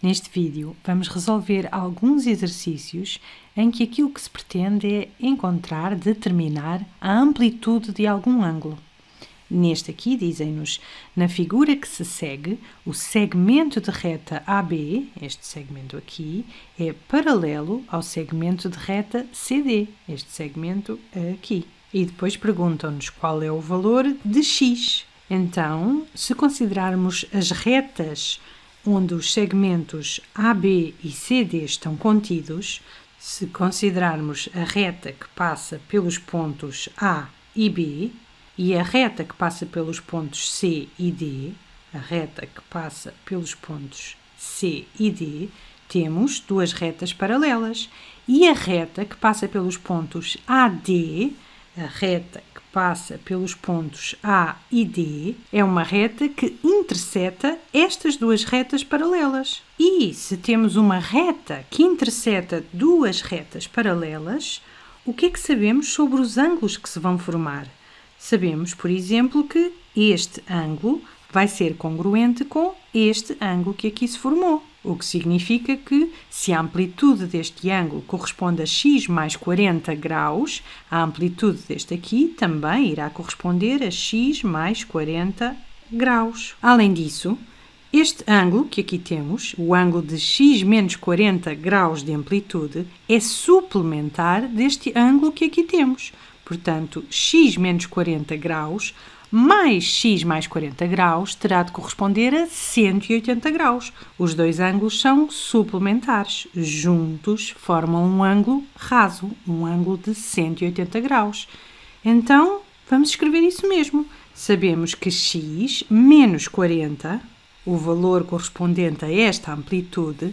Neste vídeo, vamos resolver alguns exercícios em que aquilo que se pretende é encontrar, determinar a amplitude de algum ângulo. Neste aqui, dizem-nos, na figura que se segue, o segmento de reta AB, este segmento aqui, é paralelo ao segmento de reta CD, este segmento aqui. E depois perguntam-nos qual é o valor de x. Então, se considerarmos as retas onde os segmentos AB e CD estão contidos, se considerarmos a reta que passa pelos pontos A e B e a reta que passa pelos pontos C e D, a reta que passa pelos pontos C e D, temos duas retas paralelas. E a reta que passa pelos pontos AD, a reta que passa pelos pontos A e D, é uma reta que interseta estas duas retas paralelas. E se temos uma reta que interseta duas retas paralelas, o que é que sabemos sobre os ângulos que se vão formar? Sabemos, por exemplo, que este ângulo vai ser congruente com este ângulo que aqui se formou. O que significa que, se a amplitude deste ângulo corresponde a x mais 40 graus, a amplitude deste aqui também irá corresponder a x mais 40 graus. Além disso, este ângulo que aqui temos, o ângulo de x menos 40 graus de amplitude, é suplementar deste ângulo que aqui temos. Portanto, x menos 40 graus mais x mais 40 graus terá de corresponder a 180 graus. Os dois ângulos são suplementares. Juntos formam um ângulo raso, um ângulo de 180 graus. Então, vamos escrever isso mesmo. Sabemos que x menos 40, o valor correspondente a esta amplitude,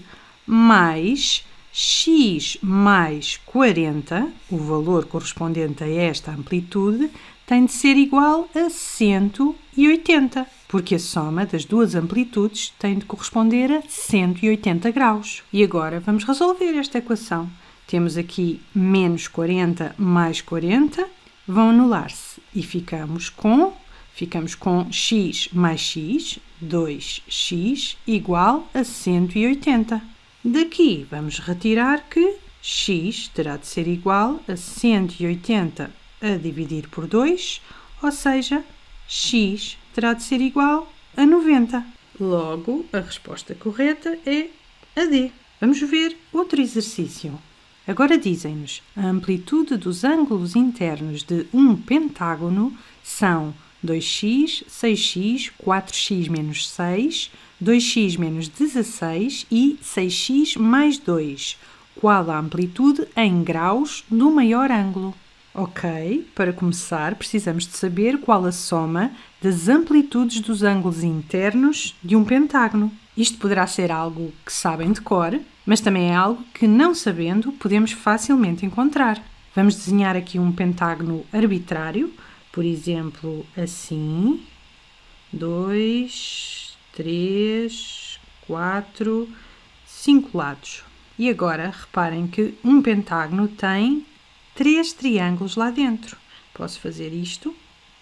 mais x mais 40, o valor correspondente a esta amplitude, tem de ser igual a 180, porque a soma das duas amplitudes tem de corresponder a 180 graus. E agora vamos resolver esta equação. Temos aqui menos 40 mais 40, vão anular-se e ficamos com x mais x, 2x, igual a 180. Daqui vamos retirar que x terá de ser igual a 180 a dividir por 2, ou seja, x terá de ser igual a 90. Logo, a resposta correta é a D. Vamos ver outro exercício. Agora dizem-nos, a amplitude dos ângulos internos de um pentágono são 2x, 6x, 4x menos 6, 2x menos 16 e 6x mais 2. Qual a amplitude em graus do maior ângulo? Ok, para começar precisamos de saber qual a soma das amplitudes dos ângulos internos de um pentágono. Isto poderá ser algo que sabem de cor, mas também é algo que, não sabendo, podemos facilmente encontrar. Vamos desenhar aqui um pentágono arbitrário, por exemplo, assim, 2, 3, 4, 5 lados. E agora, reparem que um pentágono tem 3 triângulos lá dentro. Posso fazer isto,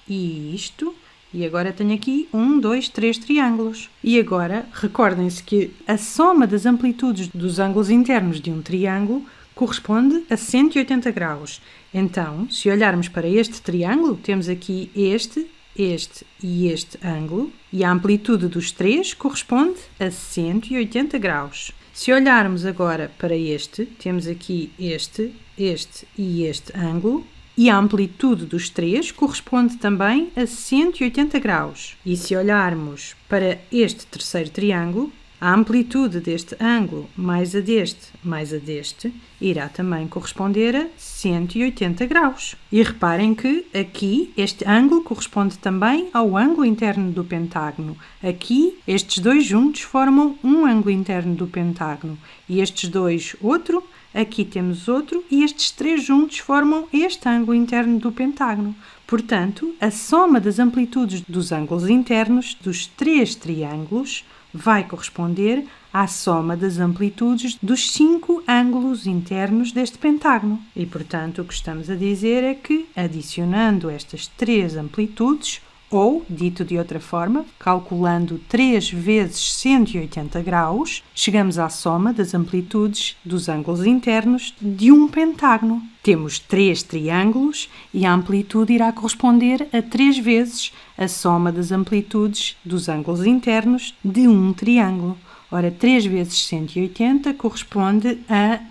e agora tenho aqui 1, 2, 3 triângulos. E agora, recordem-se que a soma das amplitudes dos ângulos internos de um triângulo corresponde a 180 graus. Então, se olharmos para este triângulo, temos aqui este e este ângulo, e a amplitude dos três corresponde a 180 graus. Se olharmos agora para este, temos aqui este e este ângulo, e a amplitude dos três corresponde também a 180 graus. E se olharmos para este terceiro triângulo, a amplitude deste ângulo mais a deste, irá também corresponder a 180 graus. E reparem que aqui este ângulo corresponde também ao ângulo interno do pentágono. Aqui estes dois juntos formam um ângulo interno do pentágono e estes dois outro, aqui temos outro e estes três juntos formam este ângulo interno do pentágono. Portanto, a soma das amplitudes dos ângulos internos dos três triângulos vai corresponder à soma das amplitudes dos 5 ângulos internos deste pentágono. E, portanto, o que estamos a dizer é que, adicionando estas 3 amplitudes, Ou, dito de outra forma, calculando 3 vezes 180 graus, chegamos à soma das amplitudes dos ângulos internos de um pentágono. Temos 3 triângulos e a amplitude irá corresponder a 3 vezes a soma das amplitudes dos ângulos internos de um triângulo. Ora, 3 vezes 180 corresponde a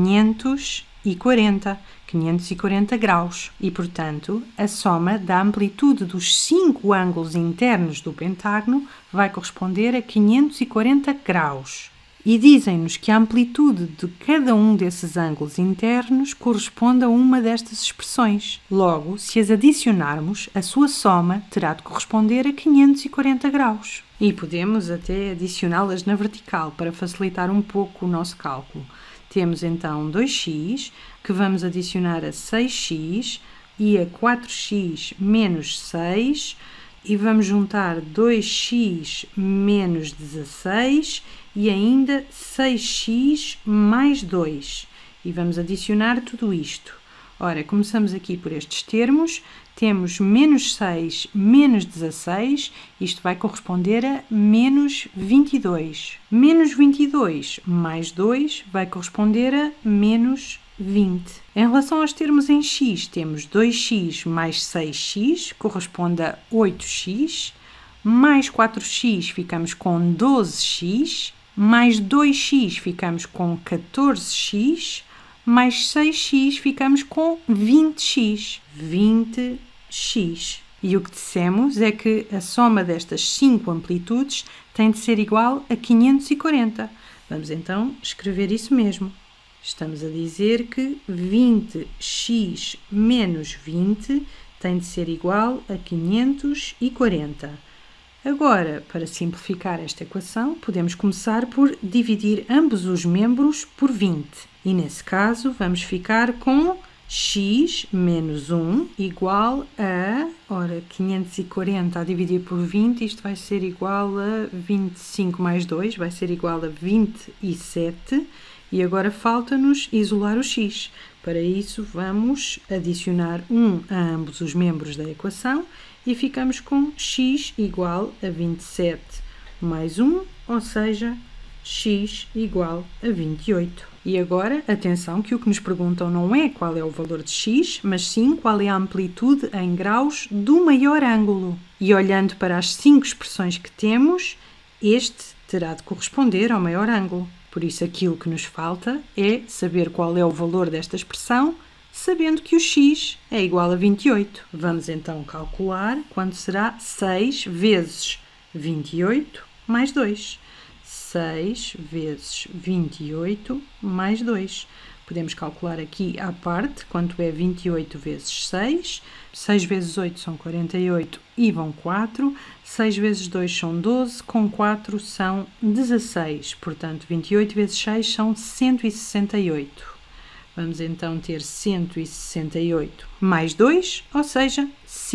540 graus e, portanto, a soma da amplitude dos 5 ângulos internos do pentágono vai corresponder a 540 graus. E dizem-nos que a amplitude de cada um desses ângulos internos corresponde a uma destas expressões. Logo, se as adicionarmos, a sua soma terá de corresponder a 540 graus. E podemos até adicioná-las na vertical para facilitar um pouco o nosso cálculo. Temos então 2x, que vamos adicionar a 6x e a 4x menos 6, e vamos juntar 2x menos 16 e ainda 6x mais 2. E vamos adicionar tudo isto. Ora, começamos aqui por estes termos. Temos menos 6 menos 16, isto vai corresponder a menos 22. Menos 22 mais 2 vai corresponder a menos 20. Em relação aos termos em x, temos 2x mais 6x, corresponde a 8x, mais 4x ficamos com 12x, mais 2x ficamos com 14x, mais 6x ficamos com 20x. 20x. E o que dissemos é que a soma destas 5 amplitudes tem de ser igual a 540. Vamos então escrever isso mesmo. Estamos a dizer que 20x menos 20 tem de ser igual a 540. Agora, para simplificar esta equação, podemos começar por dividir ambos os membros por 20. E nesse caso, vamos ficar com x menos 1 igual a, 540 a dividir por 20, isto vai ser igual a 25 mais 2, vai ser igual a 27. E agora falta-nos isolar o x. Para isso, vamos adicionar 1 a ambos os membros da equação e ficamos com x igual a 27 mais 1, ou seja, x igual a 28. E agora, atenção que o que nos perguntam não é qual é o valor de x, mas sim qual é a amplitude em graus do maior ângulo. E olhando para as 5 expressões que temos, este terá de corresponder ao maior ângulo. Por isso, aquilo que nos falta é saber qual é o valor desta expressão, sabendo que o x é igual a 28. Vamos então calcular quanto será 6 vezes 28 mais 2. 6 vezes 28 mais 2. Podemos calcular aqui à parte quanto é 28 vezes 6. 6 vezes 8 são 48 e vão 4. 6 vezes 2 são 12, com 4 são 16. Portanto, 28 vezes 6 são 168. Vamos então ter 168 mais 2, ou seja,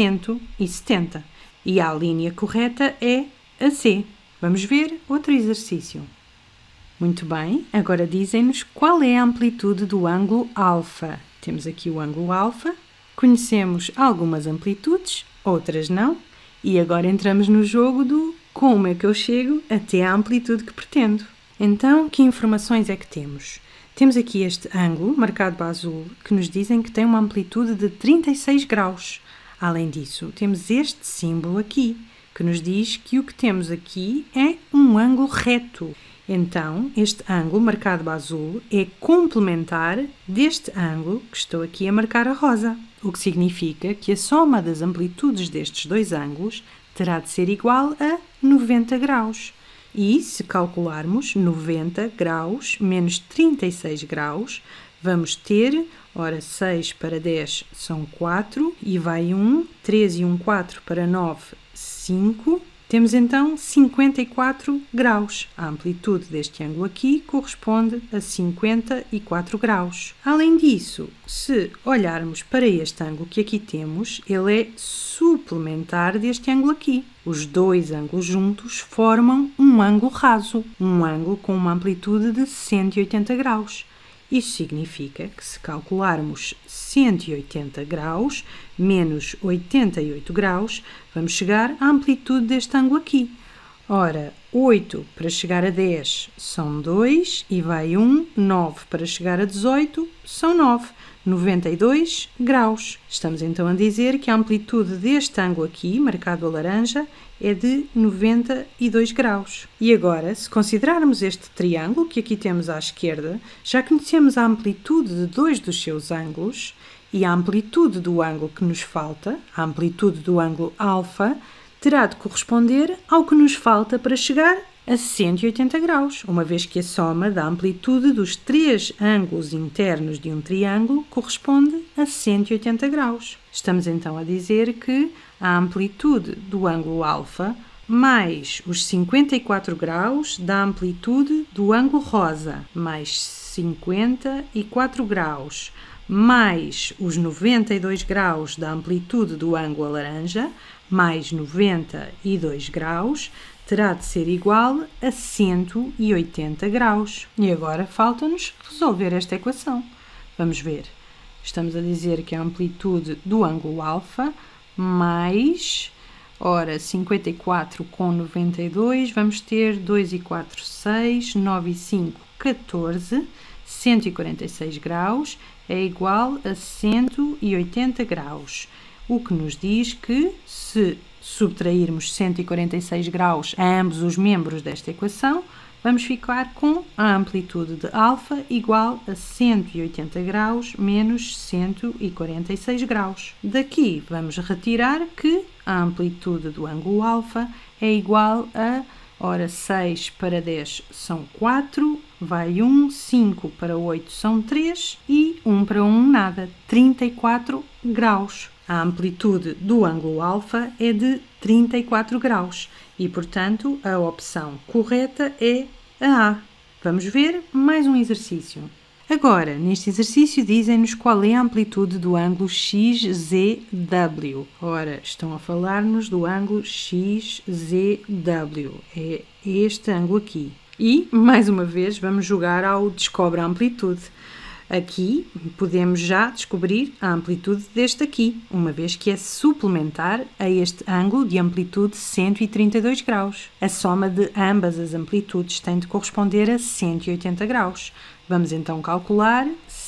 170. E a linha correta é a C. Vamos ver outro exercício. Muito bem, agora dizem-nos qual é a amplitude do ângulo alfa. Temos aqui o ângulo alfa, conhecemos algumas amplitudes, outras não, e agora entramos no jogo do como é que eu chego até a amplitude que pretendo. Então, que informações é que temos? Temos aqui este ângulo, marcado a azul, que nos dizem que tem uma amplitude de 36 graus. Além disso, temos este símbolo aqui, que nos diz que o que temos aqui é um ângulo reto. Então, este ângulo marcado a azul é complementar deste ângulo que estou aqui a marcar a rosa, o que significa que a soma das amplitudes destes dois ângulos terá de ser igual a 90 graus. E, se calcularmos 90 graus menos 36 graus, vamos ter, 6 para 10 são 4, e vai 1, 3 e 1, 4 para 9, 5. Temos então 54 graus. A amplitude deste ângulo aqui corresponde a 54 graus. Além disso, se olharmos para este ângulo que aqui temos, ele é suplementar deste ângulo aqui. Os dois ângulos juntos formam um ângulo raso, um ângulo com uma amplitude de 180 graus. Isso significa que se calcularmos 180 graus menos 88 graus, vamos chegar à amplitude deste ângulo aqui. Ora, 8 para chegar a 10 são 2 e vai 1, 9 para chegar a 18 são 9, 92 graus. Estamos então a dizer que a amplitude deste ângulo aqui, marcado a laranja, é de 92 graus. E agora, se considerarmos este triângulo que aqui temos à esquerda, já conhecemos a amplitude de dois dos seus ângulos e a amplitude do ângulo que nos falta, a amplitude do ângulo alfa, terá de corresponder ao que nos falta para chegar a 180 graus, uma vez que a soma da amplitude dos três ângulos internos de um triângulo corresponde a 180 graus. Estamos então a dizer que a amplitude do ângulo alfa mais os 54 graus da amplitude do ângulo rosa, mais 54 graus, mais os 92 graus da amplitude do ângulo laranja, mais 92 graus, terá de ser igual a 180 graus. E agora falta-nos resolver esta equação. Vamos ver. Estamos a dizer que a amplitude do ângulo alfa mais, ora, 54 com 92, vamos ter 2 e 4, 6, 9 e 5, 14, 146 graus é igual a 180 graus. O que nos diz que, se subtrairmos 146 graus a ambos os membros desta equação, vamos ficar com a amplitude de alfa igual a 180 graus menos 146 graus. Daqui vamos retirar que a amplitude do ângulo alfa é igual a, ora, 6 para 10 são 4, vai 1, 5 para 8 são 3 e 1 para 1 nada, 34 graus. A amplitude do ângulo alfa é de 34 graus e, portanto, a opção correta é a A. Vamos ver mais um exercício. Agora, neste exercício, dizem-nos qual é a amplitude do ângulo XZW. Ora, estão a falar-nos do ângulo XZW. É este ângulo aqui. E, mais uma vez, vamos jogar ao Descobre a Amplitude. Aqui podemos já descobrir a amplitude deste aqui, uma vez que é suplementar a este ângulo de amplitude 132 graus. A soma de ambas as amplitudes tem de corresponder a 180 graus. Vamos então calcular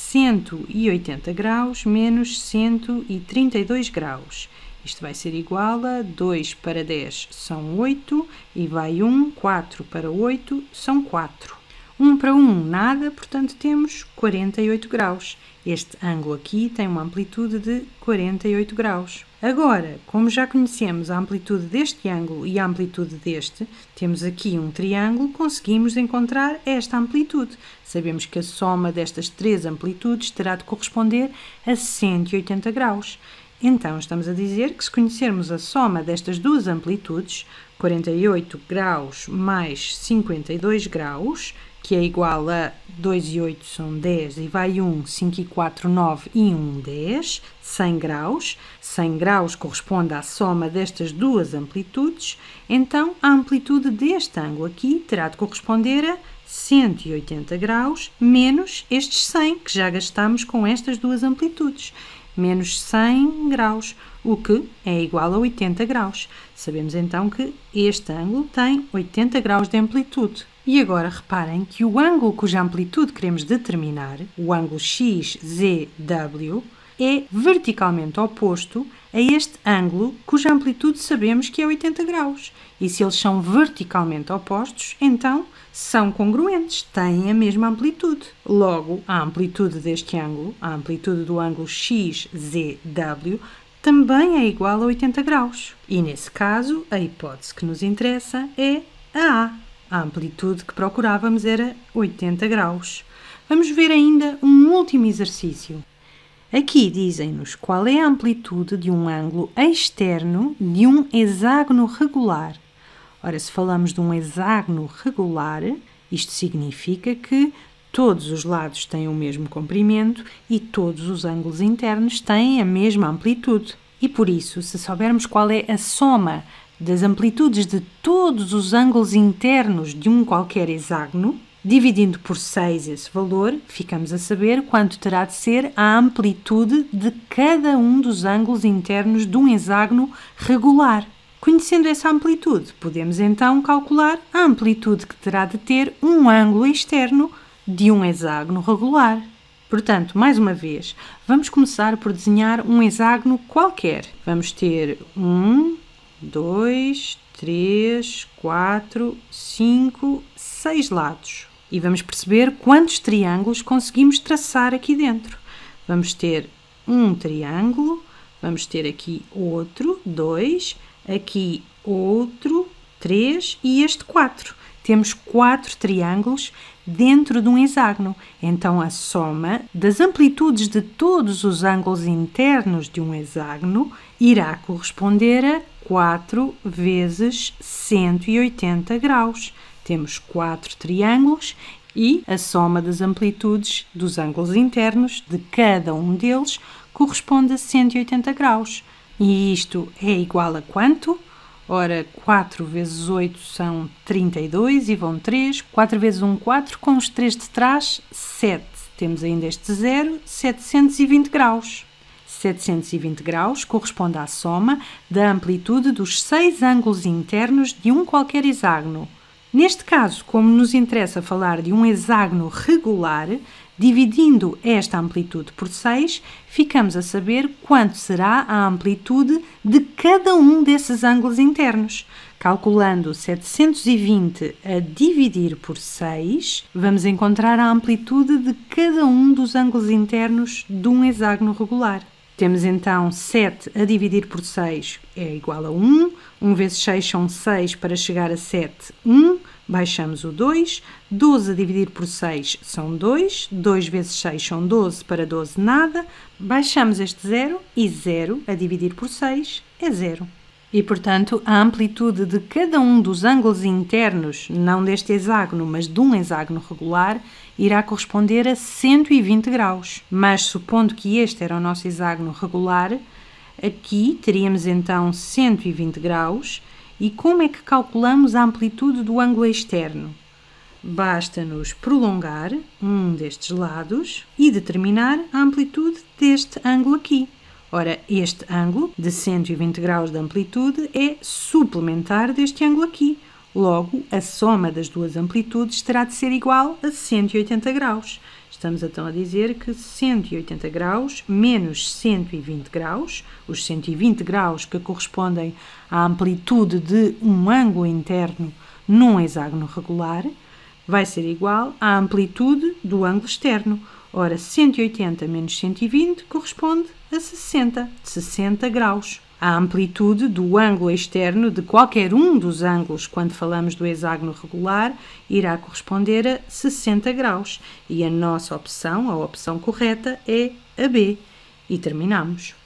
180 graus menos 132 graus. Isto vai ser igual a 2 para 10 são 8 e vai 1, 4 para 8 são 4. 1 para 1, nada, portanto temos 48 graus. Este ângulo aqui tem uma amplitude de 48 graus. Agora, como já conhecemos a amplitude deste ângulo e a amplitude deste, temos aqui um triângulo, conseguimos encontrar esta amplitude. Sabemos que a soma destas três amplitudes terá de corresponder a 180 graus. Então, estamos a dizer que se conhecermos a soma destas duas amplitudes, 48 graus mais 52 graus, que é igual a 2 e 8 são 10 e vai 1, 5 e 4, 9 e 1, 10, 100 graus. 100 graus corresponde à soma destas duas amplitudes, então a amplitude deste ângulo aqui terá de corresponder a 180 graus menos estes 100 que já gastamos com estas duas amplitudes. Menos 100 graus, o que é igual a 80 graus. Sabemos então que este ângulo tem 80 graus de amplitude. E agora reparem que o ângulo cuja amplitude queremos determinar, o ângulo XZW, é verticalmente oposto a este ângulo cuja amplitude sabemos que é 80 graus. E se eles são verticalmente opostos, então são congruentes, têm a mesma amplitude. Logo, a amplitude deste ângulo, a amplitude do ângulo XZW, também é igual a 80 graus. E nesse caso, a hipótese que nos interessa é a A. A amplitude que procurávamos era 80 graus. Vamos ver ainda um último exercício. Aqui dizem-nos qual é a amplitude de um ângulo externo de um hexágono regular. Ora, se falamos de um hexágono regular, isto significa que todos os lados têm o mesmo comprimento e todos os ângulos internos têm a mesma amplitude. E por isso, se soubermos qual é a soma das amplitudes de todos os ângulos internos de um qualquer hexágono, Dividindo por 6 esse valor, ficamos a saber quanto terá de ser a amplitude de cada um dos ângulos internos de um hexágono regular. Conhecendo essa amplitude, podemos então calcular a amplitude que terá de ter um ângulo externo de um hexágono regular. Portanto, mais uma vez, vamos começar por desenhar um hexágono qualquer. Vamos ter 1, 2, 3, 4, 5, 6 lados. E vamos perceber quantos triângulos conseguimos traçar aqui dentro. Vamos ter um triângulo, vamos ter aqui outro, 2, aqui outro, 3 e este 4. Temos 4 triângulos dentro de um hexágono. Então, a soma das amplitudes de todos os ângulos internos de um hexágono irá corresponder a 4 vezes 180 graus. Temos 4 triângulos e a soma das amplitudes dos ângulos internos de cada um deles corresponde a 180 graus. E isto é igual a quanto? Ora, 4 vezes 8 são 32 e vão 3. 4 vezes 1, 4. Com os 3 de trás, 7. Temos ainda este 0, 720 graus. 720 graus corresponde à soma da amplitude dos 6 ângulos internos de um qualquer hexágono. Neste caso, como nos interessa falar de um hexágono regular, dividindo esta amplitude por 6, ficamos a saber quanto será a amplitude de cada um desses ângulos internos. Calculando 720 a dividir por 6, vamos encontrar a amplitude de cada um dos ângulos internos de um hexágono regular. Temos então 7 a dividir por 6 é igual a 1. 1 vezes 6 são 6 para chegar a 7, 1. Baixamos o 2. 12 a dividir por 6 são 2. 2 vezes 6 são 12, para 12 nada. Baixamos este 0 e 0 a dividir por 6 é 0. E, portanto, a amplitude de cada um dos ângulos internos, não deste hexágono, mas de um hexágono regular, irá corresponder a 120 graus. Mas, supondo que este era o nosso hexágono regular, aqui teríamos então 120 graus. E como é que calculamos a amplitude do ângulo externo? Basta-nos prolongar um destes lados e determinar a amplitude deste ângulo aqui. Ora, este ângulo de 120 graus de amplitude é suplementar deste ângulo aqui. Logo, a soma das duas amplitudes terá de ser igual a 180 graus. Estamos então a dizer que 180 graus menos 120 graus, os 120 graus que correspondem à amplitude de um ângulo interno num hexágono regular, vai ser igual à amplitude do ângulo externo. Ora, 180 menos 120 corresponde a 60 graus. A amplitude do ângulo externo de qualquer um dos ângulos, quando falamos do hexágono regular, irá corresponder a 60 graus. E a nossa opção, a opção correta, é a B. E terminamos.